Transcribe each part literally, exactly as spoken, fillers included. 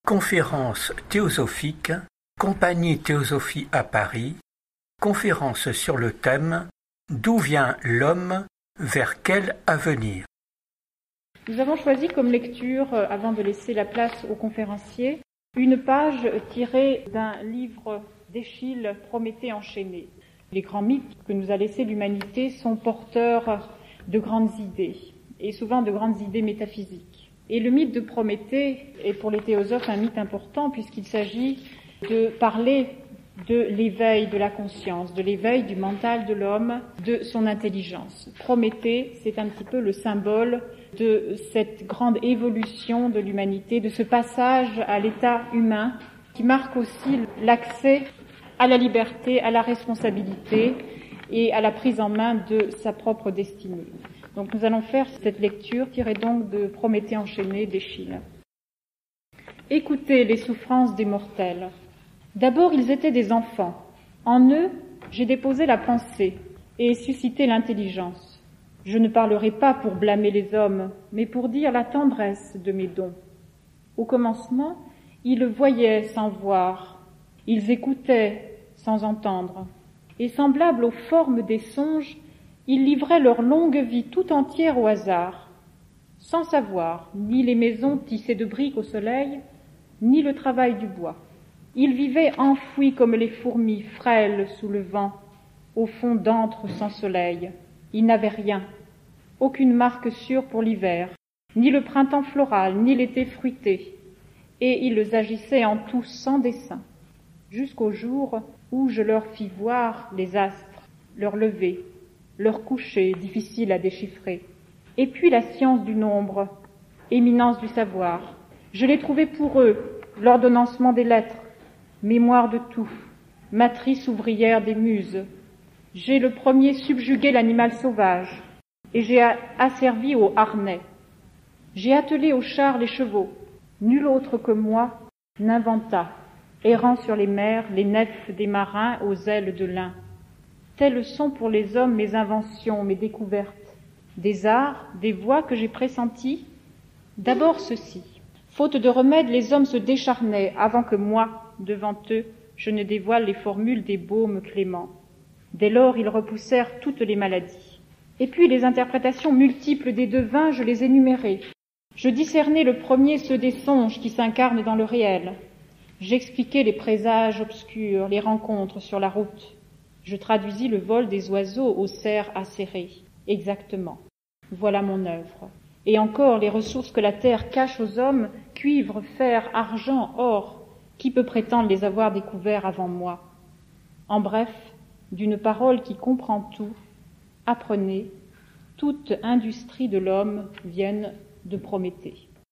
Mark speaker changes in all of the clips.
Speaker 1: Conférence théosophique, Compagnie Théosophie à Paris, conférence sur le thème « D'où vient l'homme, vers quel avenir ?»
Speaker 2: Nous avons choisi comme lecture, avant de laisser la place aux conférenciers, une page tirée d'un livre d'Échille, Prométhée enchaîné. Les grands mythes que nous a laissés l'humanité sont porteurs de grandes idées, et souvent de grandes idées métaphysiques. Et le mythe de Prométhée est pour les théosophes un mythe important puisqu'il s'agit de parler de l'éveil de la conscience, de l'éveil du mental de l'homme, de son intelligence. Prométhée, c'est un petit peu le symbole de cette grande évolution de l'humanité, de ce passage à l'état humain qui marque aussi l'accès à la liberté, à la responsabilité et à la prise en main de sa propre destinée. Donc nous allons faire cette lecture tirée donc de Prométhée enchaîné d'Échille. Écoutez les souffrances des mortels. D'abord, ils étaient des enfants. En eux, j'ai déposé la pensée et suscité l'intelligence. Je ne parlerai pas pour blâmer les hommes, mais pour dire la tendresse de mes dons. Au commencement, ils voyaient sans voir, ils écoutaient sans entendre, et semblables aux formes des songes, ils livraient leur longue vie tout entière au hasard, sans savoir ni les maisons tissées de briques au soleil, ni le travail du bois. Ils vivaient enfouis comme les fourmis frêles sous le vent, au fond d'antres sans soleil. Ils n'avaient rien, aucune marque sûre pour l'hiver, ni le printemps floral, ni l'été fruité, et ils agissaient en tout sans dessein, jusqu'au jour où je leur fis voir les astres, leur lever, leur coucher difficile à déchiffrer, et puis la science du nombre, éminence du savoir. Je l'ai trouvé pour eux, l'ordonnancement des lettres, mémoire de tout, matrice ouvrière des muses. J'ai le premier subjugué l'animal sauvage, et j'ai asservi au harnais. J'ai attelé au char les chevaux. Nul autre que moi n'inventa, errant sur les mers, les nefs des marins aux ailes de lin. Telles sont pour les hommes mes inventions, mes découvertes, des arts, des voies que j'ai pressenties. D'abord ceci. Faute de remède, les hommes se décharnaient avant que moi, devant eux, je ne dévoile les formules des baumes cléments. Dès lors, ils repoussèrent toutes les maladies. Et puis les interprétations multiples des devins, je les énumérai. Je discernai le premier ceux des songes qui s'incarnent dans le réel. J'expliquai les présages obscurs, les rencontres sur la route. Je traduisis le vol des oiseaux aux serres acérées. Exactement. Voilà mon œuvre. Et encore les ressources que la terre cache aux hommes, cuivre, fer, argent, or, qui peut prétendre les avoir découverts avant moi? En bref, d'une parole qui comprend tout, apprenez, toute industrie de l'homme vienne de Prométhée.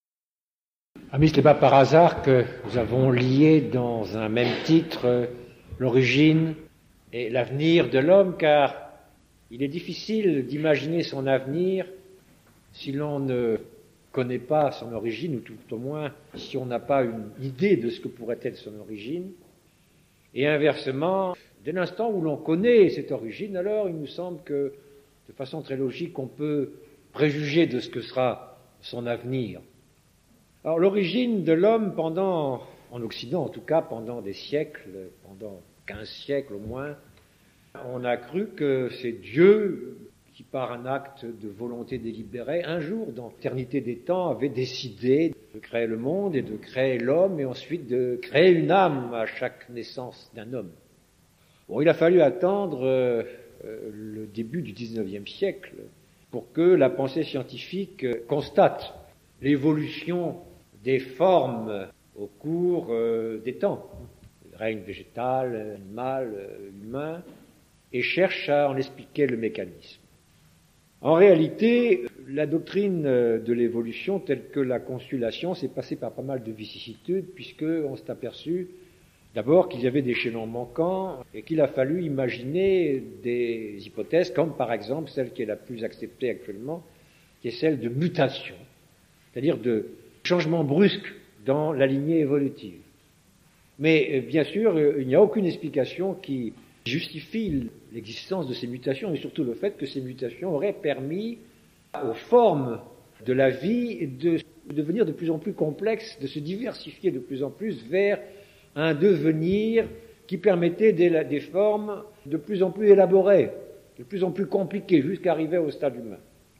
Speaker 3: Amis, ce n'est pas par hasard que nous avons lié dans un même titre euh, l'origine et l'avenir de l'homme, car il est difficile d'imaginer son avenir si l'on ne connaît pas son origine, ou tout au moins si on n'a pas une idée de ce que pourrait être son origine. Et inversement, dès l'instant où l'on connaît cette origine, alors il nous semble que, de façon très logique, on peut préjuger de ce que sera son avenir. Alors l'origine de l'homme pendant, en Occident en tout cas, pendant des siècles, pendant quinze siècles au moins, on a cru que c'est Dieu qui, par un acte de volonté délibérée, un jour, dans l'éternité des temps, avait décidé de créer le monde et de créer l'homme, et ensuite de créer une âme à chaque naissance d'un homme. Bon, il a fallu attendre euh, le début du dix-neuvième siècle pour que la pensée scientifique constate l'évolution des formes au cours euh, des temps, le règne végétal, animal, humain, et cherche à en expliquer le mécanisme. En réalité, la doctrine de l'évolution telle que la consulation s'est passée par pas mal de vicissitudes, puisqu'on s'est aperçu d'abord qu'il y avait des chaînons manquants et qu'il a fallu imaginer des hypothèses comme par exemple celle qui est la plus acceptée actuellement, qui est celle de mutation, c'est-à-dire de changement brusque dans la lignée évolutive. Mais bien sûr, il n'y a aucune explication qui justifie l'existence de ces mutations et surtout le fait que ces mutations auraient permis aux formes de la vie de de devenir de plus en plus complexe, de se diversifier de plus en plus vers un devenir qui permettait des, des formes de plus en plus élaborées, de plus en plus compliquées, jusqu'à arriver au stade humain.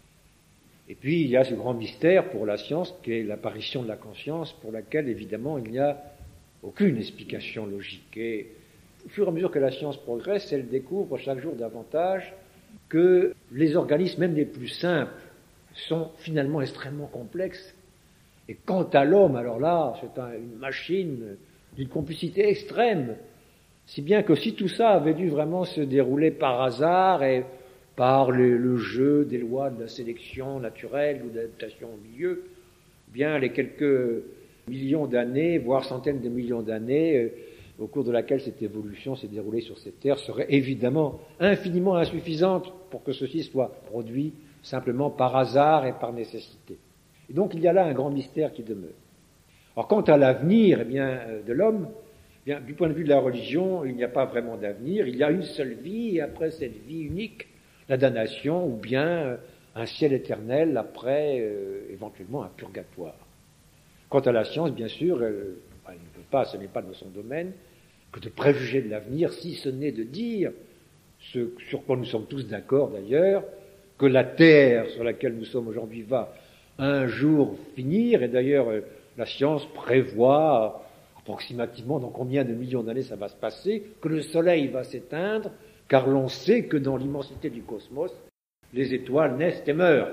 Speaker 3: Et puis, il y a ce grand mystère pour la science, qui est l'apparition de la conscience, pour laquelle, évidemment, il n'y a aucune explication logique. Et au fur et à mesure que la science progresse, elle découvre chaque jour davantage que les organismes, même les plus simples, sont finalement extrêmement complexes. Et quant à l'homme, alors là, c'est un, une machine d'une complicité extrême, si bien que si tout ça avait dû vraiment se dérouler par hasard et par le, le jeu des lois de la sélection naturelle ou d'adaptation au milieu, bien les quelques millions d'années, voire centaines de millions d'années, euh, au cours de laquelle cette évolution s'est déroulée sur cette terre, serait évidemment infiniment insuffisante pour que ceci soit produit simplement par hasard et par nécessité. Et donc il y a là un grand mystère qui demeure. Alors quant à l'avenir, eh bien, de l'homme, eh bien, du point de vue de la religion, il n'y a pas vraiment d'avenir, il y a une seule vie, et après cette vie unique, la damnation, ou bien un ciel éternel, après euh, éventuellement un purgatoire. Quant à la science, bien sûr, elle, elle ne peut pas, ce n'est pas de son domaine, que de préjuger de l'avenir, si ce n'est de dire, ce sur quoi nous sommes tous d'accord d'ailleurs, que la terre sur laquelle nous sommes aujourd'hui va un jour finir, et d'ailleurs la science prévoit approximativement dans combien de millions d'années ça va se passer, que le soleil va s'éteindre, car l'on sait que dans l'immensité du cosmos, les étoiles naissent et meurent.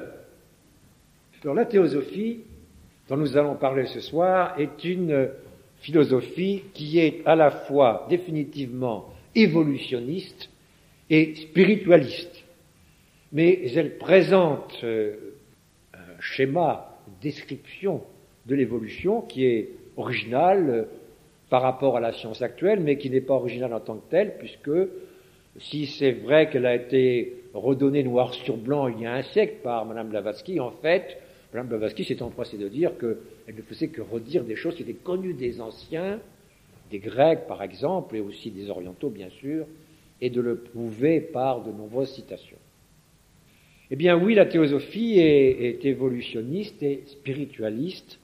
Speaker 3: Alors la théosophie, dont nous allons parler ce soir, est une philosophie qui est à la fois définitivement évolutionniste et spiritualiste. Mais elle présente euh, un schéma, une description de l'évolution qui est original euh, par rapport à la science actuelle, mais qui n'est pas original en tant que telle, puisque si c'est vrai qu'elle a été redonnée noir sur blanc il y a un siècle par Madame Blavatsky, en fait, Madame Blavatsky s'est empressée de dire qu'elle ne faisait que redire des choses qui étaient connues des anciens, des Grecs par exemple, et aussi des Orientaux bien sûr, et de le prouver par de nombreuses citations. Eh bien oui, la théosophie est, est évolutionniste et spiritualiste,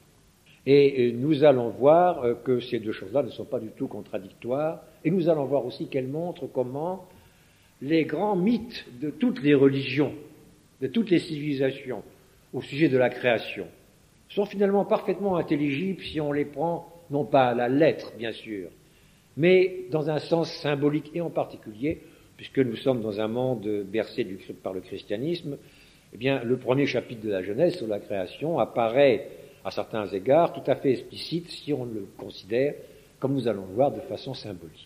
Speaker 3: et nous allons voir que ces deux choses-là ne sont pas du tout contradictoires, et nous allons voir aussi qu'elles montrent comment les grands mythes de toutes les religions, de toutes les civilisations au sujet de la création, sont finalement parfaitement intelligibles si on les prend, non pas à la lettre, bien sûr, mais dans un sens symbolique, et en particulier, puisque nous sommes dans un monde bercé du, par le christianisme, eh bien, le premier chapitre de la Genèse sur la création apparaît, à certains égards, tout à fait explicite si on le considère, comme nous allons le voir, de façon symbolique.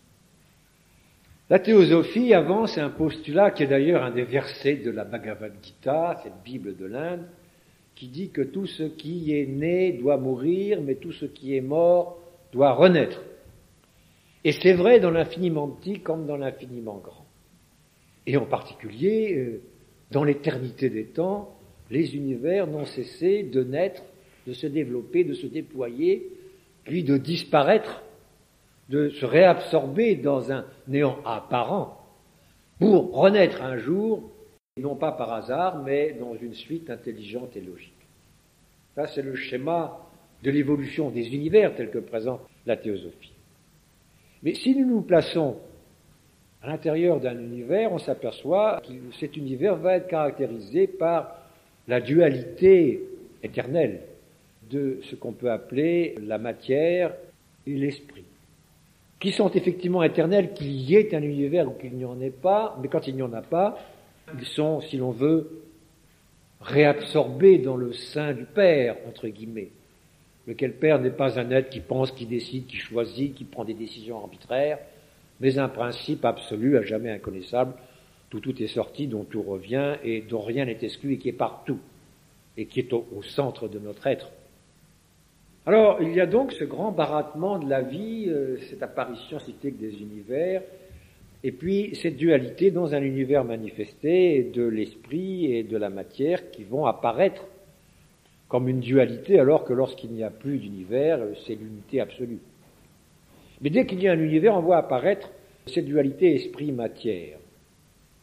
Speaker 3: La théosophie avance un postulat qui est d'ailleurs un des versets de la Bhagavad Gita, cette Bible de l'Inde, qui dit que tout ce qui est né doit mourir, mais tout ce qui est mort doit renaître. Et c'est vrai dans l'infiniment petit comme dans l'infiniment grand. Et en particulier, dans l'éternité des temps, les univers n'ont cessé de naître, de se développer, de se déployer, puis de disparaître, de se réabsorber dans un néant apparent, pour renaître un jour, non pas par hasard, mais dans une suite intelligente et logique. Ça, c'est le schéma de l'évolution des univers tel que présente la théosophie. Mais si nous nous plaçons à l'intérieur d'un univers, on s'aperçoit que cet univers va être caractérisé par la dualité éternelle de ce qu'on peut appeler la matière et l'esprit, qui sont effectivement éternels, qu'il y ait un univers ou qu'il n'y en ait pas, mais quand il n'y en a pas, ils sont, si l'on veut, réabsorbés dans le sein du Père, entre guillemets, lequel Père n'est pas un être qui pense, qui décide, qui choisit, qui prend des décisions arbitraires, mais un principe absolu, à jamais inconnaissable, d'où tout est sorti, dont tout revient, et dont rien n'est exclu, et qui est partout, et qui est au, au centre de notre être. Alors, il y a donc ce grand baratement de la vie, euh, cette apparition cyclique des univers, et puis cette dualité dans un univers manifesté de l'esprit et de la matière qui vont apparaître comme une dualité, alors que lorsqu'il n'y a plus d'univers, c'est l'unité absolue. Mais dès qu'il y a un univers, on voit apparaître cette dualité esprit-matière,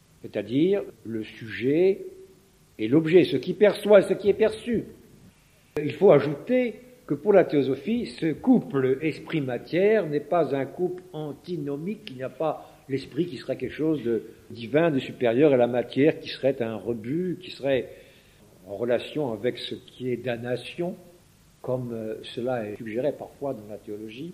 Speaker 3: c'est-à-dire le sujet et l'objet, ce qui perçoit et ce qui est perçu. Il faut ajouter que pour la théosophie, ce couple esprit-matière n'est pas un couple antinomique, il n'y a pas l'esprit qui serait quelque chose de divin, de supérieur à la matière, qui serait un rebut, qui serait en relation avec ce qui est damnation, comme cela est suggéré parfois dans la théologie.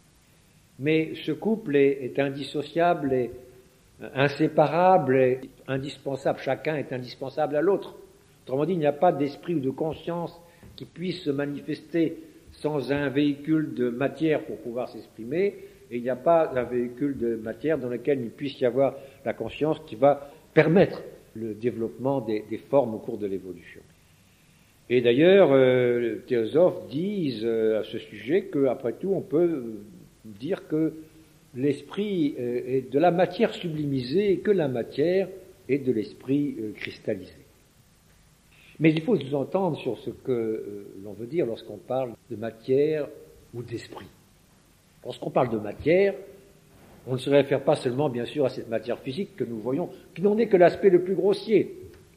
Speaker 3: Mais ce couple est, est indissociable, est inséparable, est indispensable. Chacun est indispensable à l'autre. Autrement dit, il n'y a pas d'esprit ou de conscience qui puisse se manifester sans un véhicule de matière pour pouvoir s'exprimer, et il n'y a pas un véhicule de matière dans lequel il puisse y avoir la conscience qui va permettre le développement des, des formes au cours de l'évolution. Et d'ailleurs, euh, les théosophes disent euh, à ce sujet qu'après tout, on peut dire que l'esprit euh, est de la matière sublimisée et que la matière est de l'esprit euh, cristallisé. Mais il faut sous-entendre sur ce que euh, l'on veut dire lorsqu'on parle de matière ou d'esprit. Lorsqu'on parle de matière, on ne se réfère pas seulement, bien sûr, à cette matière physique que nous voyons, qui n'en est que l'aspect le plus grossier.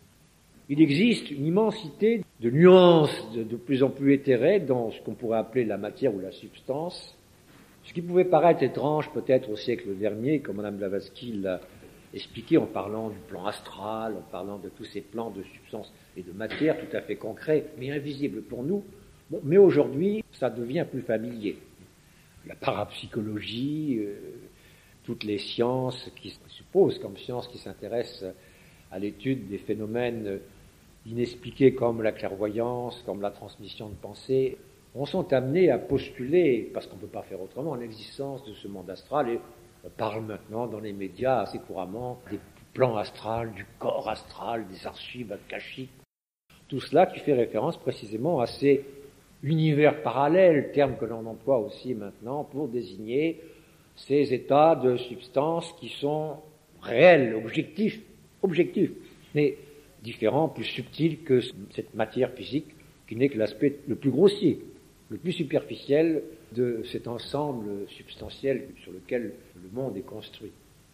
Speaker 3: Il existe une immensité de nuances de, de plus en plus éthérées dans ce qu'on pourrait appeler la matière ou la substance. Ce qui pouvait paraître étrange peut-être au siècle dernier, comme Mme Blavatsky l'a expliqué en parlant du plan astral, en parlant de tous ces plans de substance et de matière tout à fait concrets, mais invisibles pour nous. Bon, mais aujourd'hui, ça devient plus familier. La parapsychologie, euh, toutes les sciences qui se supposent comme sciences qui s'intéressent à l'étude des phénomènes inexpliqués comme la clairvoyance, comme la transmission de pensée, on sont amenés à postuler, parce qu'on ne peut pas faire autrement, l'existence de ce monde astral, et on parle maintenant dans les médias assez couramment des plans astrales, du corps astral, des archives akashiques, tout cela qui fait référence précisément à ces univers parallèles, terme que l'on emploie aussi maintenant pour désigner ces états de substance qui sont réels, objectifs, objectifs, mais différents, plus subtils que cette matière physique qui n'est que l'aspect le plus grossier, le plus superficiel de cet ensemble substantiel sur lequel le monde est construit.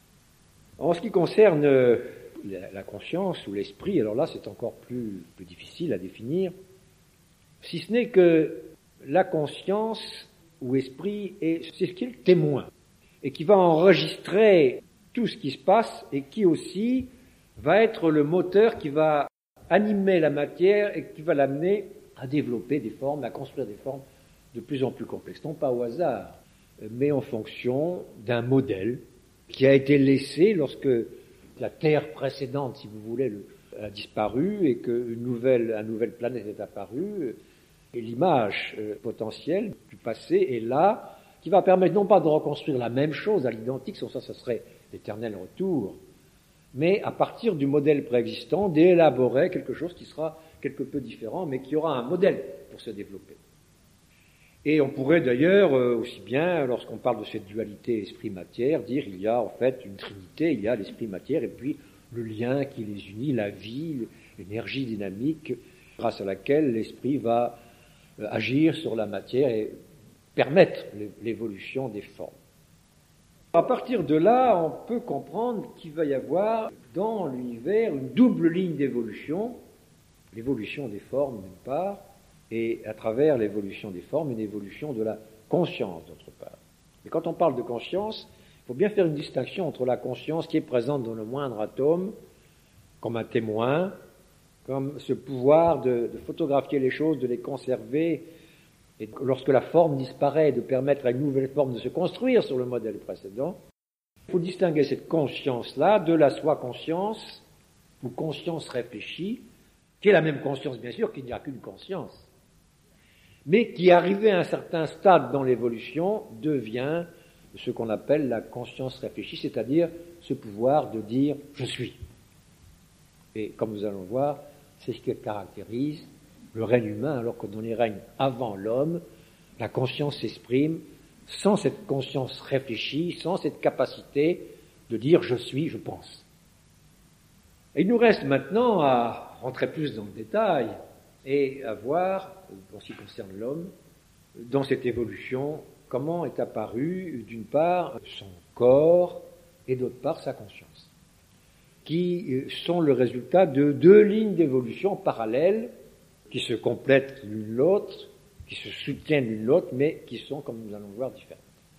Speaker 3: En ce qui concerne la conscience ou l'esprit, alors là c'est encore plus, plus difficile à définir, si ce n'est que la conscience ou esprit est c'est ce qui est le témoin et qui va enregistrer tout ce qui se passe et qui aussi va être le moteur qui va animer la matière et qui va l'amener à développer des formes, à construire des formes de plus en plus complexes, non pas au hasard, mais en fonction d'un modèle qui a été laissé lorsque la Terre précédente, si vous voulez, a disparu et qu'une nouvelle, une nouvelle planète est apparue, et l'image euh, potentielle du passé est là, qui va permettre non pas de reconstruire la même chose à l'identique, sans ça, ce serait l'éternel retour, mais à partir du modèle préexistant, d'élaborer quelque chose qui sera quelque peu différent, mais qui aura un modèle pour se développer. Et on pourrait d'ailleurs, euh, aussi bien, lorsqu'on parle de cette dualité esprit-matière, dire il y a en fait une trinité, il y a l'esprit-matière et puis le lien qui les unit, la vie, l'énergie dynamique, grâce à laquelle l'esprit va euh, agir sur la matière et permettre l'évolution des formes. À partir de là, on peut comprendre qu'il va y avoir dans l'univers une double ligne d'évolution, l'évolution des formes d'une part, et à travers l'évolution des formes, une évolution de la conscience d'autre part. Et quand on parle de conscience, il faut bien faire une distinction entre la conscience qui est présente dans le moindre atome, comme un témoin, comme ce pouvoir de, de photographier les choses, de les conserver, et lorsque la forme disparaît, de permettre à une nouvelle forme de se construire sur le modèle précédent. Il faut distinguer cette conscience-là de la soi-conscience, ou conscience réfléchie, qui est la même conscience, bien sûr, qu'il n'y a qu'une conscience, mais qui, arrivé à un certain stade dans l'évolution, devient ce qu'on appelle la conscience réfléchie, c'est-à-dire ce pouvoir de dire « je suis ». Et comme nous allons voir, c'est ce qui caractérise le règne humain, alors que dans les règnes avant l'homme, la conscience s'exprime sans cette conscience réfléchie, sans cette capacité de dire « je suis, je pense ». Et il nous reste maintenant à rentrer plus dans le détail et à voir, en ce qui concerne l'homme, dans cette évolution, comment est apparu, d'une part, son corps et d'autre part, sa conscience, qui sont le résultat de deux lignes d'évolution parallèles qui se complètent l'une l'autre, qui se soutiennent l'une l'autre, mais qui sont, comme nous allons le voir, différentes.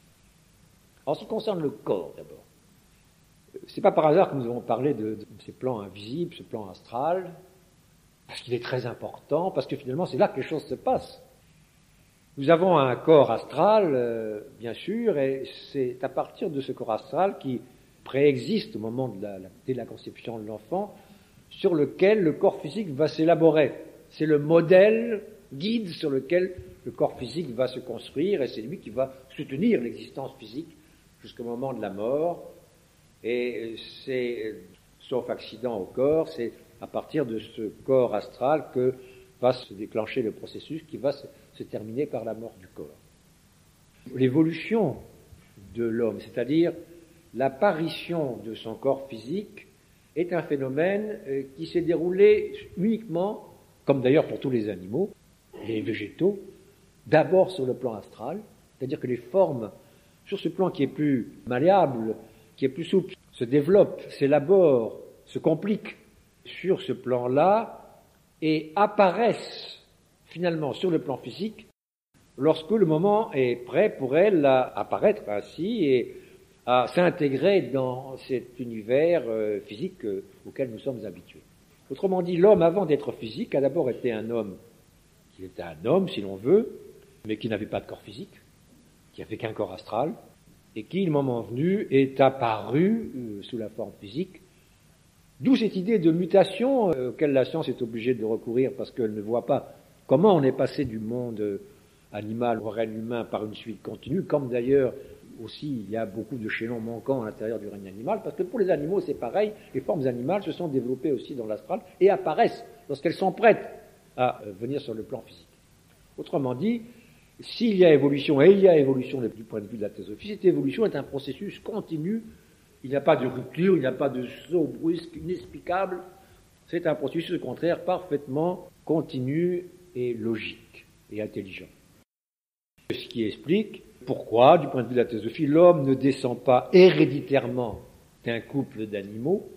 Speaker 3: En ce qui concerne le corps, d'abord, c'est pas par hasard que nous avons parlé de, de ces plans invisibles, ce plan astral, parce qu'il est très important, parce que finalement, c'est là que les choses se passent. Nous avons un corps astral, euh, bien sûr, et c'est à partir de ce corps astral qui préexiste au moment de la, la, de la conception de l'enfant, sur lequel le corps physique va s'élaborer. C'est le modèle guide sur lequel le corps physique va se construire, et c'est lui qui va soutenir l'existence physique jusqu'au moment de la mort. Et c'est, sauf accident au corps, c'est à partir de ce corps astral que va se déclencher le processus qui va se, se terminer par la mort du corps. L'évolution de l'homme, c'est-à-dire l'apparition de son corps physique, est un phénomène qui s'est déroulé uniquement, comme d'ailleurs pour tous les animaux, les végétaux, d'abord sur le plan astral, c'est-à-dire que les formes, sur ce plan qui est plus malléable, qui est plus souple, se développent, s'élaborent, se compliquent sur ce plan-là et apparaissent finalement sur le plan physique lorsque le moment est prêt pour elles à apparaître ainsi et à s'intégrer dans cet univers euh, physique euh, auquel nous sommes habitués. Autrement dit, l'homme, avant d'être physique, a d'abord été un homme, qui était un homme, si l'on veut, mais qui n'avait pas de corps physique, qui n'avait qu'un corps astral, et qui, le moment venu, est apparu euh, sous la forme physique. D'où cette idée de mutation euh, auquel la science est obligée de recourir, parce qu'elle ne voit pas comment on est passé du monde euh, animal au règne humain par une suite continue, comme d'ailleurs aussi il y a beaucoup de chaînons manquants à l'intérieur du règne animal, parce que pour les animaux c'est pareil, les formes animales se sont développées aussi dans l'astral et apparaissent lorsqu'elles sont prêtes à euh, venir sur le plan physique. Autrement dit, s'il y a évolution, et il y a évolution du point de vue de la théosophie, cette évolution est un processus continu, il n'y a pas de rupture, il n'y a pas de saut brusque, inexplicable, c'est un processus au contraire parfaitement continu et logique et intelligent. Ce qui explique pourquoi, du point de vue de la théosophie, l'homme ne descend pas héréditairement d'un couple d'animaux,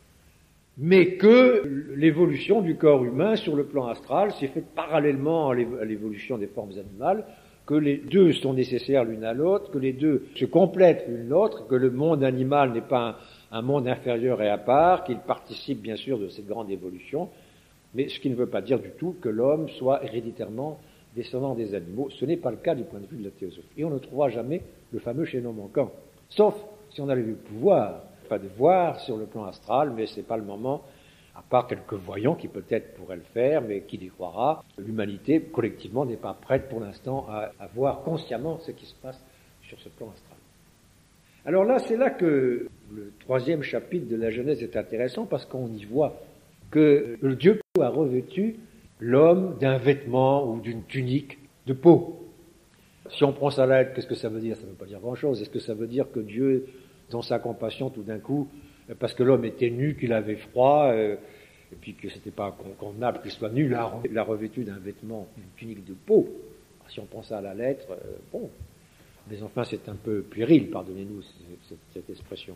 Speaker 3: mais que l'évolution du corps humain sur le plan astral s'est faite parallèlement à l'évolution des formes animales, que les deux sont nécessaires l'une à l'autre, que les deux se complètent l'une l'autre, que le monde animal n'est pas un, un monde inférieur et à part, qu'il participe bien sûr de cette grande évolution, mais ce qui ne veut pas dire du tout que l'homme soit héréditairement descendant des animaux. Ce n'est pas le cas du point de vue de la théosophie. Et on ne trouvera jamais le fameux chaînon manquant, sauf si on avait le pouvoir, pas de voir sur le plan astral, mais c'est pas le moment, à part quelques voyants qui peut-être pourraient le faire, mais qui y croira. L'humanité, collectivement, n'est pas prête pour l'instant à, à voir consciemment ce qui se passe sur ce plan astral. Alors là, c'est là que le troisième chapitre de la Genèse est intéressant, parce qu'on y voit que le Dieu a revêtu l'homme d'un vêtement ou d'une tunique de peau. Si on prend ça là, qu'est-ce que ça veut dire? Ça ne veut pas dire grand-chose. Est-ce que ça veut dire que Dieu, dans sa compassion, tout d'un coup, parce que l'homme était nu, qu'il avait froid, euh, et puis que c'était pas convenable qu'il soit nu, l'a, l'a revêtu d'un vêtement, d'une tunique de peau? Alors, si on prend ça à la lettre, euh, bon, mais enfin c'est un peu puéril, pardonnez-nous cette, cette expression.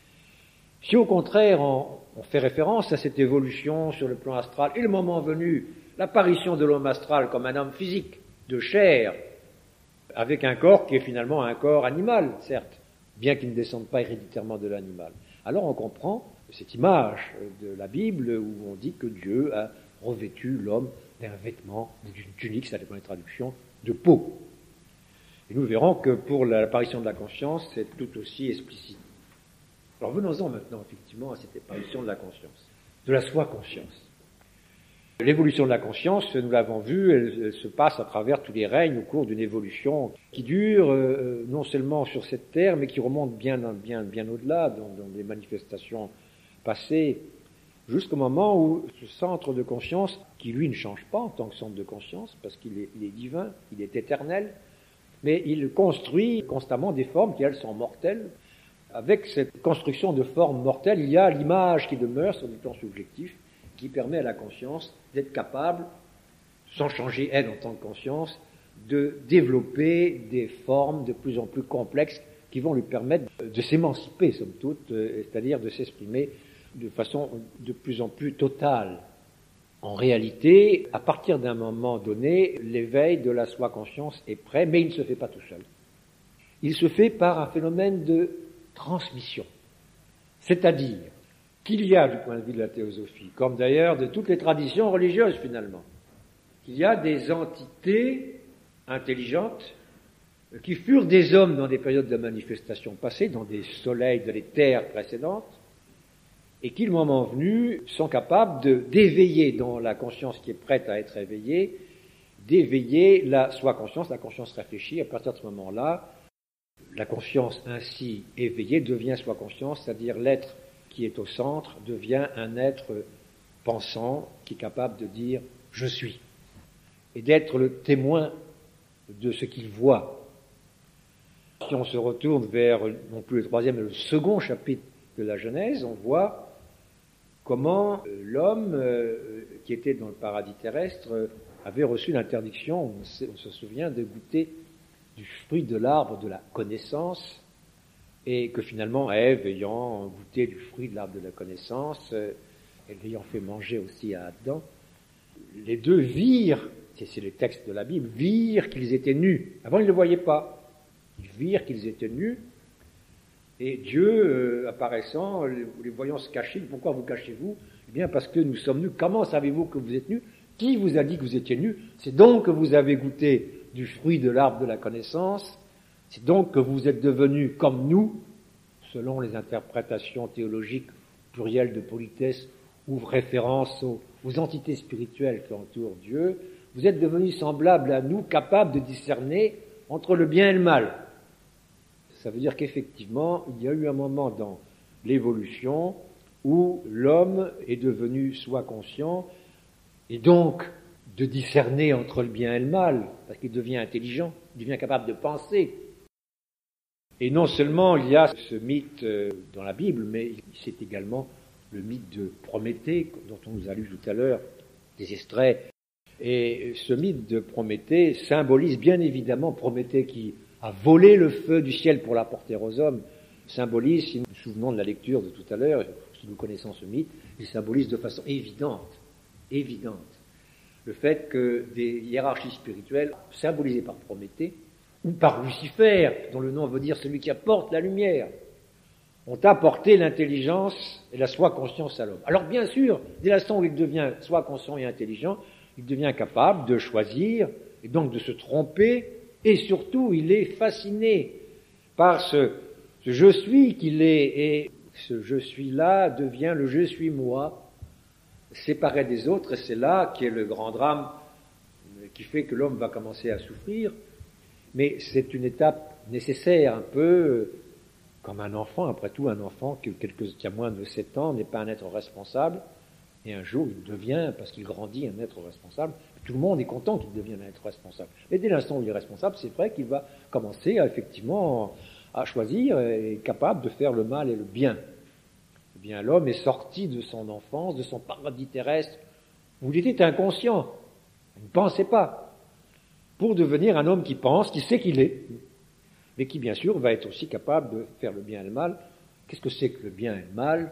Speaker 3: Si au contraire on, on fait référence à cette évolution sur le plan astral, et le moment venu, l'apparition de l'homme astral comme un homme physique, de chair, avec un corps qui est finalement un corps animal, certes, bien qu'il ne descende pas héréditairement de l'animal. Alors on comprend cette image de la Bible où on dit que Dieu a revêtu l'homme d'un vêtement, d'une tunique, ça dépend des traductions, de peau. Et nous verrons que pour l'apparition de la conscience, c'est tout aussi explicite. Alors venons-en maintenant effectivement à cette apparition de la conscience, de la soi-conscience. L'évolution de la conscience, nous l'avons vu, elle, elle se passe à travers tous les règnes au cours d'une évolution qui dure euh, non seulement sur cette terre, mais qui remonte bien, bien, bien au-delà, dans, dans des manifestations passées, jusqu'au moment où ce centre de conscience, qui lui ne change pas en tant que centre de conscience, parce qu'il est, il est divin, il est éternel, mais il construit constamment des formes qui, elles, sont mortelles. Avec cette construction de formes mortelles, il y a l'image qui demeure sur du plan subjectif, qui permet à la conscience d'être capable, sans changer elle en tant que conscience, de développer des formes de plus en plus complexes qui vont lui permettre de s'émanciper, somme toute, c'est-à-dire de s'exprimer de façon de plus en plus totale. En réalité, à partir d'un moment donné, l'éveil de la soi-conscience est prêt, mais il ne se fait pas tout seul. Il se fait par un phénomène de transmission. C'est-à-dire qu'il y a, du point de vue de la théosophie, comme d'ailleurs de toutes les traditions religieuses finalement, qu'il y a des entités intelligentes qui furent des hommes dans des périodes de manifestation passées, dans des soleils de les terres précédentes, et qui, le moment venu, sont capables de, d'éveiller dans la conscience qui est prête à être éveillée, d'éveiller la soi-conscience, la conscience réfléchie. À partir de ce moment-là, la conscience ainsi éveillée devient soi-conscience, c'est-à-dire l'être qui est au centre devient un être pensant qui est capable de dire « je suis » et d'être le témoin de ce qu'il voit. Si on se retourne vers, non plus le troisième, mais le second chapitre de la Genèse, on voit comment l'homme euh, qui était dans le paradis terrestre euh, avait reçu l'interdiction, on, sait, on se souvient, de goûter du fruit de l'arbre de la connaissance, et que finalement Ève, ayant goûté du fruit de l'arbre de la connaissance, euh, et l'ayant fait manger aussi à Adam, les deux virent, c'est, c'est les textes de la Bible, virent qu'ils étaient nus. Avant, ils ne le voyaient pas. Ils virent qu'ils étaient nus, et Dieu, euh, apparaissant, les, les voyant se cacher, pourquoi vous cachez-vous? Eh bien, parce que nous sommes nus. Comment savez-vous que vous êtes nus? Qui vous a dit que vous étiez nus? C'est donc que vous avez goûté du fruit de l'arbre de la connaissance, c'est donc que vous êtes devenus comme nous, selon les interprétations théologiques plurielles de politesse, ouvrent référence aux, aux entités spirituelles qui entourent Dieu, vous êtes devenus semblables à nous, capables de discerner entre le bien et le mal. Ça veut dire qu'effectivement, il y a eu un moment dans l'évolution où l'homme est devenu soi conscient, et donc de discerner entre le bien et le mal, parce qu'il devient intelligent, il devient capable de penser. Et non seulement il y a ce mythe dans la Bible, mais c'est également le mythe de Prométhée, dont on nous a lu tout à l'heure des extraits. Et ce mythe de Prométhée symbolise bien évidemment Prométhée qui a volé le feu du ciel pour l'apporter aux hommes, symbolise, si nous nous souvenons de la lecture de tout à l'heure, si nous connaissons ce mythe, il symbolise de façon évidente, évidente, le fait que des hiérarchies spirituelles, symbolisées par Prométhée, ou par Lucifer, dont le nom veut dire celui qui apporte la lumière, ont apporté l'intelligence et la soi-conscience à l'homme. Alors bien sûr, dès l'instant où il devient soi-conscient et intelligent, il devient capable de choisir, et donc de se tromper, et surtout, il est fasciné par ce, ce je suis qu'il est, et ce je suis-là devient le je suis moi, séparé des autres, et c'est là qui est le grand drame qui fait que l'homme va commencer à souffrir, mais c'est une étape nécessaire, un peu comme un enfant. Après tout, un enfant qui, quelques, qui a moins de sept ans n'est pas un être responsable, et un jour il devient, parce qu'il grandit, un être responsable. Tout le monde est content qu'il devienne un être responsable. Mais dès l'instant où il est responsable, c'est vrai qu'il va commencer à, effectivement à choisir et est capable de faire le mal et le bien. Eh bien, l'homme est sorti de son enfance, de son paradis terrestre, où il était inconscient, il ne pensait pas, pour devenir un homme qui pense, qui sait qu'il est, mais qui bien sûr va être aussi capable de faire le bien et le mal. Qu'est-ce que c'est que le bien et le mal?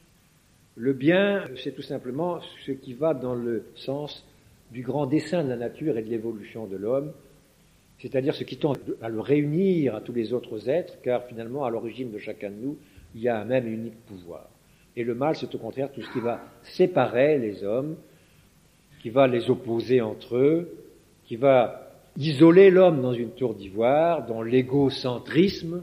Speaker 3: Le bien, c'est tout simplement ce qui va dans le sens du grand dessein de la nature et de l'évolution de l'homme, c'est-à-dire ce qui tend à le réunir à tous les autres êtres, car finalement, à l'origine de chacun de nous, il y a un même et unique pouvoir. Et le mal, c'est au contraire tout ce qui va séparer les hommes, qui va les opposer entre eux, qui va isoler l'homme dans une tour d'ivoire, dans l'égocentrisme,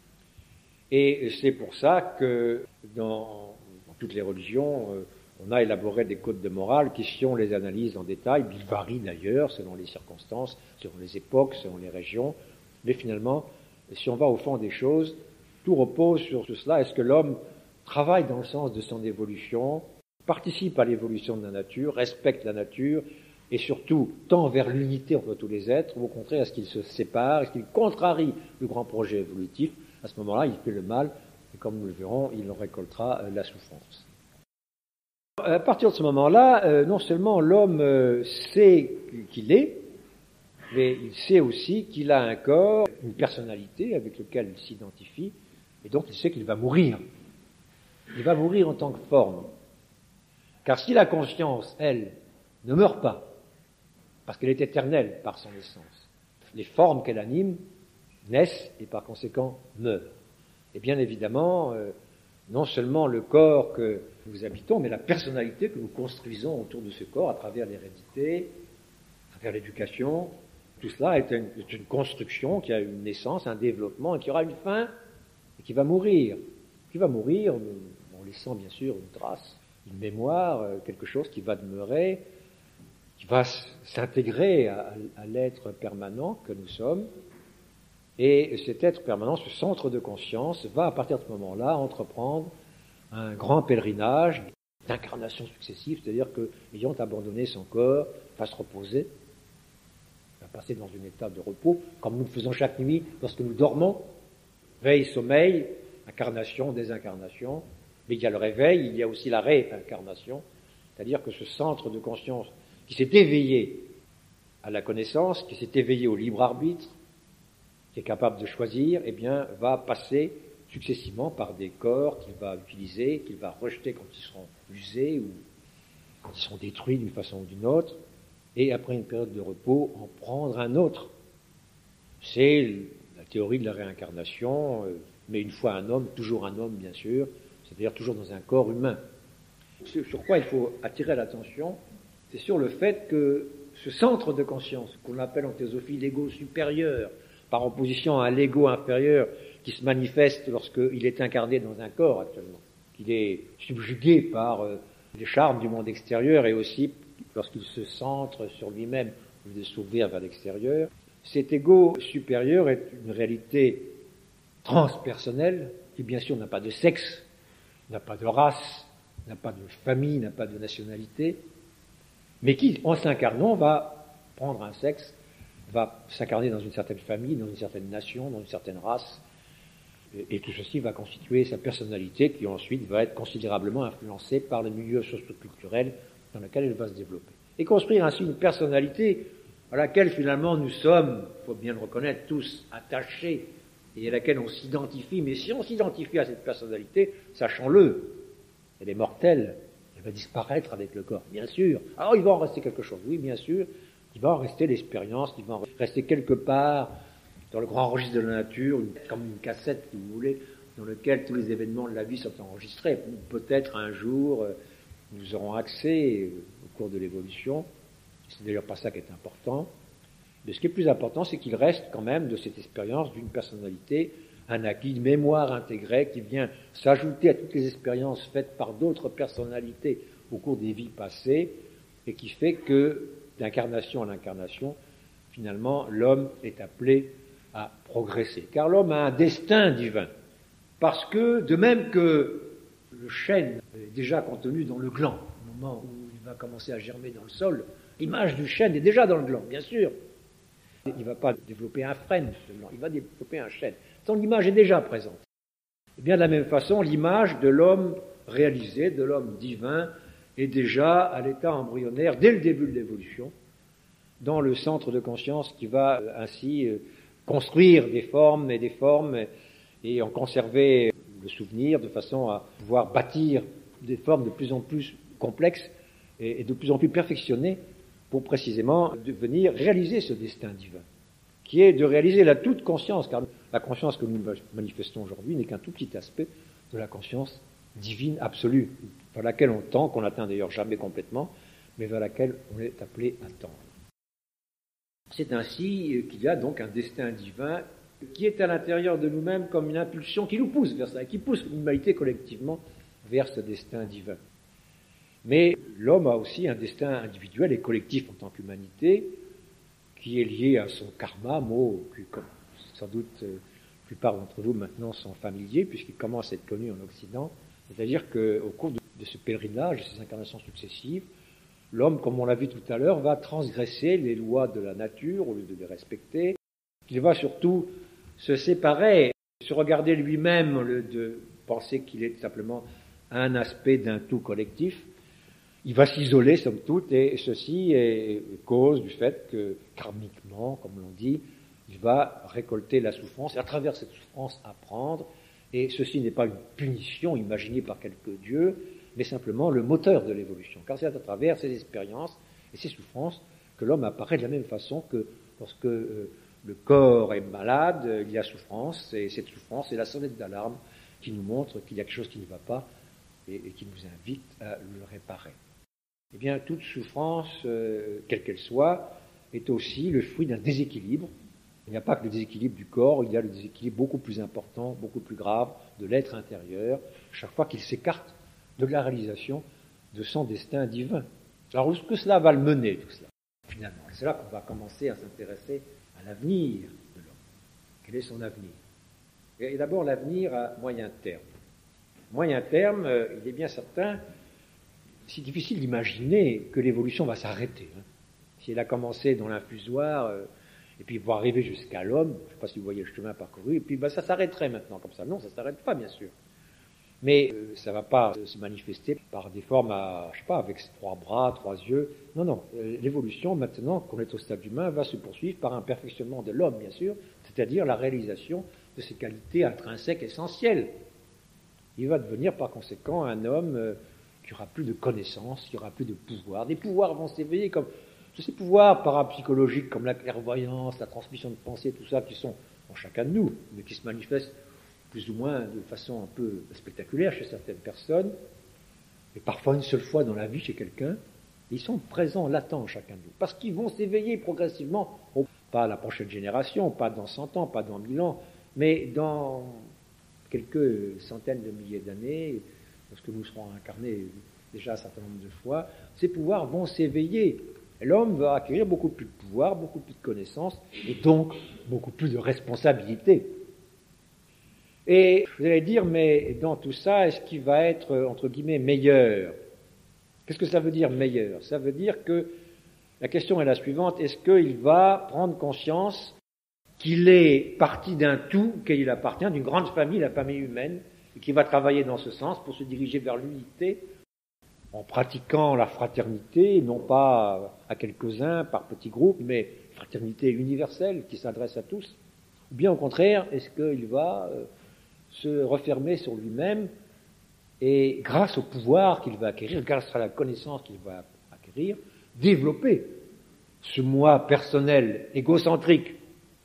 Speaker 3: et c'est pour ça que dans, dans toutes les religions, euh, on a élaboré des codes de morale qui, si on les analyse en détail, ils varient d'ailleurs selon les circonstances, selon les époques, selon les régions, mais finalement, si on va au fond des choses, tout repose sur cela. Est-ce que l'homme travaille dans le sens de son évolution, participe à l'évolution de la nature, respecte la nature, et surtout tend vers l'unité entre tous les êtres, ou au contraire, est-ce qu'il se sépare, est-ce qu'il contrarie le grand projet évolutif? À ce moment-là, il fait le mal, et comme nous le verrons, il en récoltera la souffrance. À partir de ce moment-là, euh, non seulement l'homme euh, sait qu'il est, mais il sait aussi qu'il a un corps, une personnalité avec laquelle il s'identifie, et donc il sait qu'il va mourir. Il va mourir en tant que forme. Car si la conscience, elle, ne meurt pas, parce qu'elle est éternelle par son essence. Les formes qu'elle anime naissent et par conséquent meurent. Et bien évidemment, euh, non seulement le corps que nous habitons, mais la personnalité que nous construisons autour de ce corps à travers l'hérédité, à travers l'éducation, tout cela est une, est une construction qui a une naissance, un développement et qui aura une fin et qui va mourir. Qui va mourir en laissant bien sûr une trace, une mémoire, quelque chose qui va demeurer, qui va s'intégrer à, à l'être permanent que nous sommes. Et cet être permanent, ce centre de conscience, va à partir de ce moment-là entreprendre un grand pèlerinage d'incarnations successives, c'est-à-dire que, ayant abandonné son corps, va se reposer, va passer dans une état de repos, comme nous le faisons chaque nuit lorsque nous dormons, veille, sommeil, incarnation, désincarnation, mais il y a le réveil, il y a aussi la réincarnation, c'est-à-dire que ce centre de conscience qui s'est éveillé à la connaissance, qui s'est éveillé au libre arbitre, qui est capable de choisir, eh bien, va passer successivement par des corps qu'il va utiliser, qu'il va rejeter quand ils seront usés ou quand ils seront détruits d'une façon ou d'une autre, et après une période de repos, en prendre un autre. C'est la théorie de la réincarnation, mais une fois un homme, toujours un homme, bien sûr, c'est-à-dire toujours dans un corps humain. Sur quoi il faut attirer l'attention, c'est sur le fait que ce centre de conscience, qu'on appelle en théosophie l'ego supérieur, par opposition à l'ego inférieur qui se manifeste lorsqu'il est incarné dans un corps actuellement, qu'il est subjugué par euh, les charmes du monde extérieur et aussi lorsqu'il se centre sur lui-même au lieu de s'ouvrir vers l'extérieur. Cet ego supérieur est une réalité transpersonnelle qui bien sûr n'a pas de sexe, n'a pas de race, n'a pas de famille, n'a pas de nationalité, mais qui, en s'incarnant, va prendre un sexe, va s'incarner dans une certaine famille, dans une certaine nation, dans une certaine race, et, et tout ceci va constituer sa personnalité qui ensuite va être considérablement influencée par le milieu socio-culturel dans lequel elle va se développer. Et construire ainsi une personnalité à laquelle finalement nous sommes, il faut bien le reconnaître, tous attachés, et à laquelle on s'identifie, mais si on s'identifie à cette personnalité, sachons-le, elle est mortelle, elle va disparaître avec le corps, bien sûr. Alors il va en rester quelque chose, oui, bien sûr, il va en rester l'expérience, il va en rester quelque part dans le grand registre de la nature, une, comme une cassette, si vous voulez, dans lequel tous les événements de la vie sont enregistrés. Peut-être un jour, nous aurons accès au cours de l'évolution, c'est d'ailleurs pas ça qui est important, mais ce qui est plus important, c'est qu'il reste quand même de cette expérience d'une personnalité, un acquis, une mémoire intégrée qui vient s'ajouter à toutes les expériences faites par d'autres personnalités au cours des vies passées, et qui fait que, d'incarnation en incarnation, finalement, l'homme est appelé à progresser. Car l'homme a un destin divin. Parce que, de même que le chêne est déjà contenu dans le gland, au moment où il va commencer à germer dans le sol, l'image du chêne est déjà dans le gland, bien sûr. Il ne va pas développer un frêne, il va développer un chêne. Son image est déjà présente. Et bien de la même façon, l'image de l'homme réalisé, de l'homme divin, est déjà à l'état embryonnaire dès le début de l'évolution, dans le centre de conscience qui va ainsi construire des formes et des formes et en conserver le souvenir de façon à pouvoir bâtir des formes de plus en plus complexes et de plus en plus perfectionnées pour précisément venir réaliser ce destin divin, qui est de réaliser la toute conscience, car la conscience que nous manifestons aujourd'hui n'est qu'un tout petit aspect de la conscience divine absolue, vers laquelle on tend, qu'on n'atteint d'ailleurs jamais complètement, mais vers laquelle on est appelé à tendre. C'est ainsi qu'il y a donc un destin divin qui est à l'intérieur de nous-mêmes comme une impulsion qui nous pousse vers ça, qui pousse l'humanité collectivement vers ce destin divin. Mais l'homme a aussi un destin individuel et collectif en tant qu'humanité, qui est lié à son karma, mot que sans doute la plupart d'entre vous maintenant sont familiers, puisqu'il commence à être connu en Occident. C'est-à-dire qu'au cours de, de ce pèlerinage, de ces incarnations successives, l'homme, comme on l'a vu tout à l'heure, va transgresser les lois de la nature au lieu de les respecter. Il va surtout se séparer, se regarder lui-même, au lieu de penser qu'il est simplement un aspect d'un tout collectif. Il va s'isoler, somme toute, et ceci est cause du fait que, karmiquement, comme l'on dit, il va récolter la souffrance, et à travers cette souffrance apprendre, et ceci n'est pas une punition imaginée par quelque dieu, mais simplement le moteur de l'évolution, car c'est à travers ces expériences Et ces souffrances que l'homme apparaît de la même façon que lorsque euh, le corps est malade, euh, il y a souffrance, et cette souffrance est la sonnette d'alarme qui nous montre qu'il y a quelque chose qui ne va pas et, et qui nous invite à le réparer. Eh bien, toute souffrance, euh, quelle qu'elle soit, est aussi le fruit d'un déséquilibre. Il n'y a pas que le déséquilibre du corps, il y a le déséquilibre beaucoup plus important, beaucoup plus grave de l'être intérieur, chaque fois qu'il s'écarte de la réalisation de son destin divin. Alors, où est-ce que cela va le mener, tout cela, finalement? Et c'est là qu'on va commencer à s'intéresser à l'avenir de l'homme. Quel est son avenir? Et d'abord, l'avenir à moyen terme. Moyen terme, euh, il est bien certain, c'est difficile d'imaginer que l'évolution va s'arrêter. Hein. Si elle a commencé dans l'infusoire, euh, et puis va arriver jusqu'à l'homme, je ne sais pas si vous voyez le chemin parcouru, et puis ben, ça s'arrêterait maintenant comme ça. Non, ça ne s'arrête pas, bien sûr. Mais euh, ça ne va pas se manifester par des formes, à, je sais pas, avec trois bras, trois yeux. Non, non. Euh, l'évolution, maintenant qu'on est au stade humain, va se poursuivre par un perfectionnement de l'homme, bien sûr, c'est-à-dire la réalisation de ses qualités intrinsèques essentielles. Il va devenir, par conséquent, un homme euh, qui aura plus de connaissances, qui aura plus de pouvoir. Des pouvoirs vont s'éveiller comme tous ces pouvoirs parapsychologiques, comme la clairvoyance, la transmission de pensée, tout ça, qui sont en chacun de nous, mais qui se manifestent plus ou moins de façon un peu spectaculaire chez certaines personnes, et parfois une seule fois dans la vie chez quelqu'un. Ils sont présents, latents, chacun de nous, parce qu'ils vont s'éveiller progressivement, pas à la prochaine génération, pas dans cent ans, pas dans mille ans, mais dans quelques centaines de milliers d'années, lorsque nous serons incarnés déjà un certain nombre de fois, ces pouvoirs vont s'éveiller. Et l'homme va acquérir beaucoup plus de pouvoir, beaucoup plus de connaissances, et donc beaucoup plus de responsabilités. Et vous allez dire, mais dans tout ça, est-ce qu'il va être, entre guillemets, meilleur? Qu'est-ce que ça veut dire, meilleur? Ça veut dire que la question est la suivante, est-ce qu'il va prendre conscience qu'il est parti d'un tout, qu'il appartient d'une grande famille, la famille humaine, et qu'il va travailler dans ce sens pour se diriger vers l'unité, en pratiquant la fraternité, non pas à quelques-uns par petits groupes, mais fraternité universelle qui s'adresse à tous? Ou bien au contraire, est-ce qu'il va euh, se refermer sur lui-même et, grâce au pouvoir qu'il va acquérir, grâce à la connaissance qu'il va acquérir, développer ce moi personnel, égocentrique?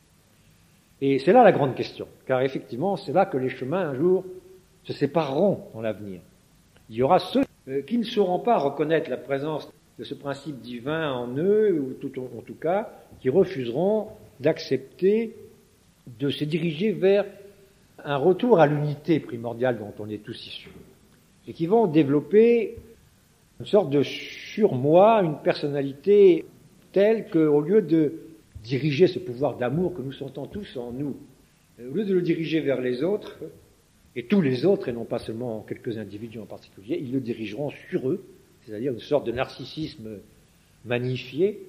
Speaker 3: Et c'est là la grande question, car effectivement, c'est là que les chemins, un jour, se sépareront dans l'avenir. Il y aura ceux euh, qui ne sauront pas reconnaître la présence de ce principe divin en eux, ou tout, en tout cas, qui refuseront d'accepter de se diriger vers un retour à l'unité primordiale dont on est tous issus, et qui vont développer une sorte de surmoi, une personnalité telle qu'au lieu de diriger ce pouvoir d'amour que nous sentons tous en nous, au lieu de le diriger vers les autres, et tous les autres, et non pas seulement quelques individus en particulier, ils le dirigeront sur eux, c'est-à-dire une sorte de narcissisme magnifié,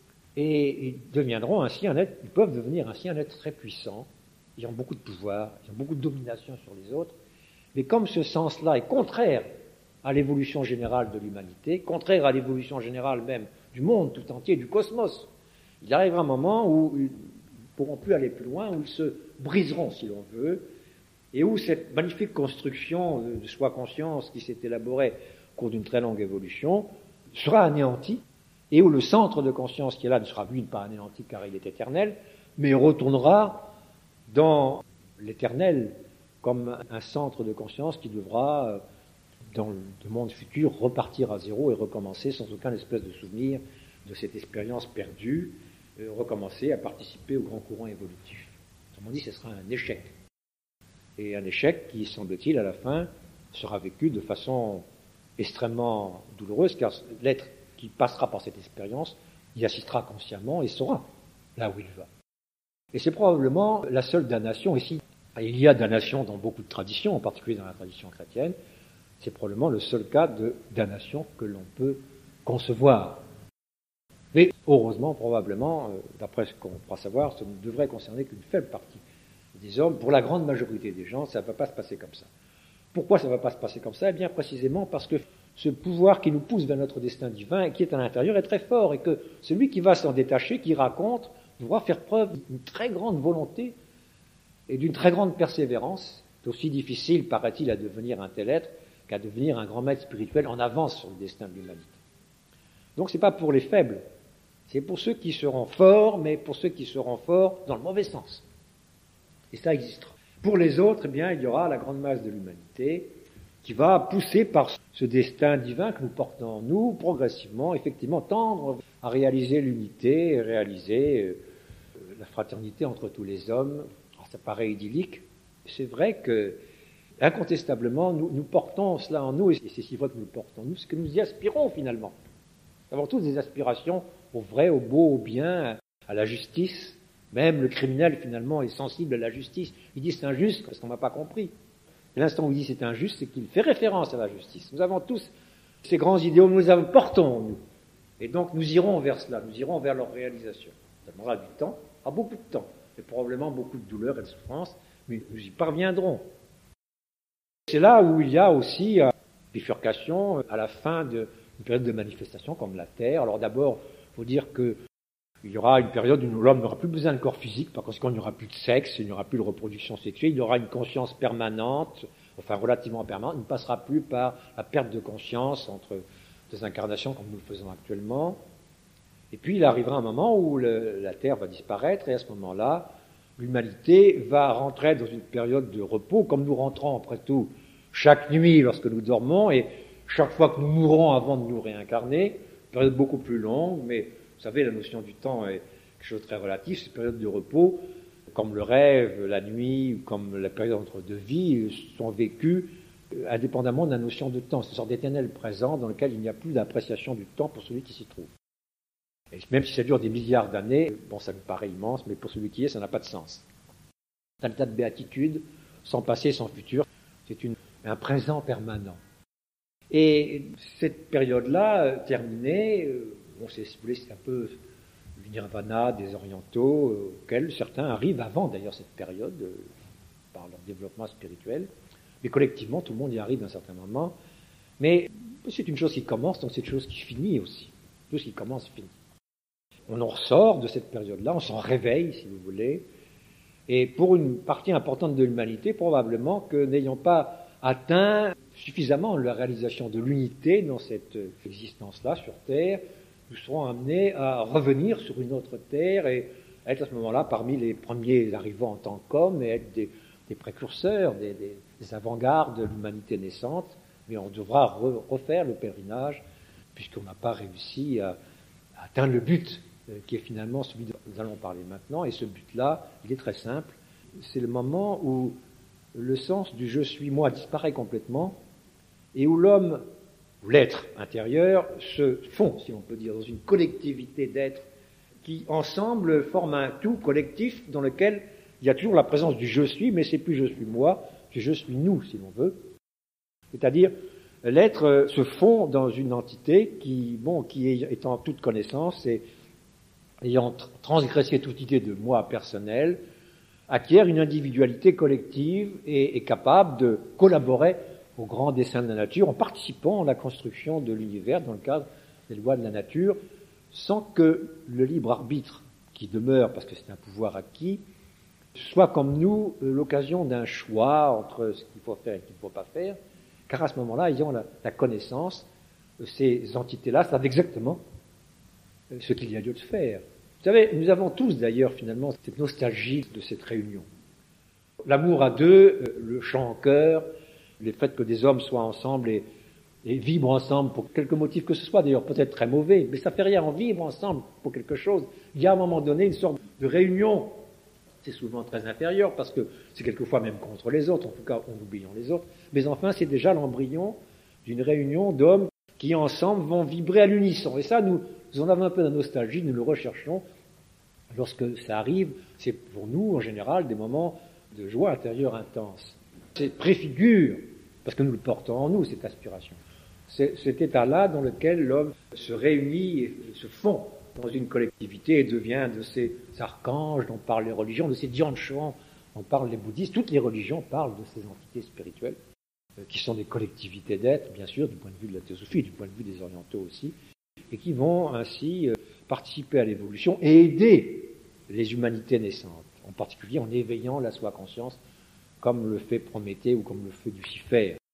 Speaker 3: et ils deviendront ainsi un être, ils peuvent devenir ainsi un être très puissant, ayant beaucoup de pouvoir, ayant beaucoup de domination sur les autres, mais comme ce sens-là est contraire à l'évolution générale de l'humanité, contraire à l'évolution générale même du monde tout entier, du cosmos, il arrivera un moment où ils ne pourront plus aller plus loin, où ils se briseront, si l'on veut, et où cette magnifique construction de soi-conscience qui s'est élaborée au cours d'une très longue évolution sera anéantie, et où le centre de conscience qui est là ne sera, lui, pas anéanti car il est éternel, mais retournera dans l'éternel comme un centre de conscience qui devra, dans le monde futur, repartir à zéro et recommencer sans aucun espèce de souvenir de cette expérience perdue, euh, recommencer à participer au grand courant évolutif. Autrement dit, ce sera un échec. Et un échec qui, semble-t-il, à la fin, sera vécu de façon extrêmement douloureuse, car l'être qui passera par cette expérience y assistera consciemment et saura là où il va. Et c'est probablement la seule damnation ici. Il y a damnation dans beaucoup de traditions, en particulier dans la tradition chrétienne. C'est probablement le seul cas de damnation que l'on peut concevoir. Mais heureusement, probablement, d'après ce qu'on croit savoir, ça ne devrait concerner qu'une faible partie des hommes. Pour la grande majorité des gens, ça ne va pas se passer comme ça. Pourquoi ça ne va pas se passer comme ça? Eh bien, précisément parce que ce pouvoir qui nous pousse vers notre destin divin et qui est à l'intérieur est très fort, et que celui qui va s'en détacher, qui raconte, devra faire preuve d'une très grande volonté et d'une très grande persévérance. C'est aussi difficile, paraît-il, à devenir un tel être qu'à devenir un grand maître spirituel en avance sur le destin de l'humanité. Donc c'est pas pour les faibles, c'est pour ceux qui seront forts, mais pour ceux qui seront forts dans le mauvais sens. Et ça existera. Pour les autres, eh bien, il y aura la grande masse de l'humanité qui va pousser par ce destin divin que nous portons en nous, progressivement, effectivement, tendre à réaliser l'unité, réaliser euh, la fraternité entre tous les hommes. Alors, ça paraît idyllique. C'est vrai que, incontestablement, nous, nous portons cela en nous, et c'est si vrai que nous le portons en nous, c'est que nous y aspirons finalement. Nous avons tous des aspirations au vrai, au beau, au bien, à la justice. Même le criminel, finalement, est sensible à la justice. Il dit c'est injuste parce qu'on n'a pas compris. Et l'instant où il dit c'est injuste, c'est qu'il fait référence à la justice. Nous avons tous ces grands idéaux, nous les portons en nous. Et donc nous irons vers cela, nous irons vers leur réalisation. Ça demandera du temps, à beaucoup de temps, et probablement beaucoup de douleur et de souffrance, mais nous y parviendrons. C'est là où il y a aussi une bifurcation à la fin d'une période de manifestation comme la Terre. Alors d'abord, il faut dire que il y aura une période où l'homme n'aura plus besoin de corps physique, par conséquent il n'y aura plus de sexe, il n'y aura plus de reproduction sexuelle, il y aura une conscience permanente, enfin relativement permanente, il ne passera plus par la perte de conscience entre des incarnations comme nous le faisons actuellement. Et puis il arrivera un moment où le, la Terre va disparaître, et à ce moment-là, l'humanité va rentrer dans une période de repos, comme nous rentrons après tout chaque nuit lorsque nous dormons, et chaque fois que nous mourrons avant de nous réincarner, une période beaucoup plus longue, mais vous savez, la notion du temps est quelque chose de très relatif. Ces périodes de repos, comme le rêve, la nuit, comme la période entre deux vies, sont vécues indépendamment de la notion de temps. C'est une sorte d'éternel présent dans lequel il n'y a plus d'appréciation du temps pour celui qui s'y trouve. Et même si ça dure des milliards d'années, bon, ça nous paraît immense, mais pour celui qui y est, ça n'a pas de sens. C'est un état de béatitude, sans passé, sans futur. C'est une, un présent permanent. Et cette période-là, terminée, bon, c'est, si vous voulez, c'est un peu le nirvana des orientaux, euh, auquel certains arrivent avant d'ailleurs cette période, euh, par leur développement spirituel. Mais collectivement, tout le monde y arrive à un certain moment. Mais c'est une chose qui commence, donc c'est une chose qui finit aussi. Tout ce qui commence finit. On en ressort de cette période-là, on s'en réveille, si vous voulez. Et pour une partie importante de l'humanité, probablement que n'ayant pas atteint suffisamment la réalisation de l'unité dans cette existence-là sur Terre, nous serons amenés à revenir sur une autre terre et être à ce moment-là parmi les premiers arrivants en tant qu'hommes et être des, des précurseurs, des, des, des avant-gardes de l'humanité naissante. Mais on devra re, refaire le pèlerinage puisqu'on n'a pas réussi à, à atteindre le but euh, qui est finalement celui dont nous allons parler maintenant. Et ce but-là, il est très simple. C'est le moment où le sens du « je suis moi » disparaît complètement et où l'homme, où l'être intérieur, se fond, si on peut dire, dans une collectivité d'êtres qui, ensemble, forment un tout collectif dans lequel il y a toujours la présence du « je suis », mais c'est plus « je suis moi », c'est « je suis nous », si l'on veut. C'est-à-dire, l'être se fond dans une entité qui, bon, qui est, étant toute connaissance et ayant transgressé toute idée de moi personnel, acquiert une individualité collective et est capable de collaborer au grand dessein de la nature en participant à la construction de l'univers dans le cadre des lois de la nature, sans que le libre arbitre qui demeure, parce que c'est un pouvoir acquis, soit comme nous l'occasion d'un choix entre ce qu'il faut faire et ce qu'il ne faut pas faire, car à ce moment-là, ayant la, la connaissance, ces entités-là savent exactement ce qu'il y a lieu de faire. Vous savez, nous avons tous d'ailleurs finalement cette nostalgie de cette réunion. L'amour à deux, le chant en chœur, le fait que des hommes soient ensemble et, et vibrent ensemble pour quelque motif que ce soit, d'ailleurs peut-être très mauvais, mais ça fait rien, on vibre ensemble pour quelque chose. Il y a à un moment donné une sorte de réunion. C'est souvent très inférieur parce que c'est quelquefois même contre les autres, en tout cas en oubliant les autres. Mais enfin, c'est déjà l'embryon d'une réunion d'hommes qui ensemble vont vibrer à l'unisson. Et ça, nous, nous en avons un peu de nostalgie, nous le recherchons. Lorsque ça arrive, c'est pour nous, en général, des moments de joie intérieure intense. C'est préfigure, parce que nous le portons en nous, cette aspiration. C'est cet état-là dans lequel l'homme se réunit et se fond dans une collectivité et devient de ces archanges dont parlent les religions, de ces Dianchans dont parlent les bouddhistes. Toutes les religions parlent de ces entités spirituelles, euh, qui sont des collectivités d'êtres, bien sûr, du point de vue de la théosophie, du point de vue des orientaux aussi, et qui vont ainsi euh, participer à l'évolution et aider les humanités naissantes, en particulier en éveillant la soi-conscience, comme le fait Prométhée ou comme le fait Lucifer.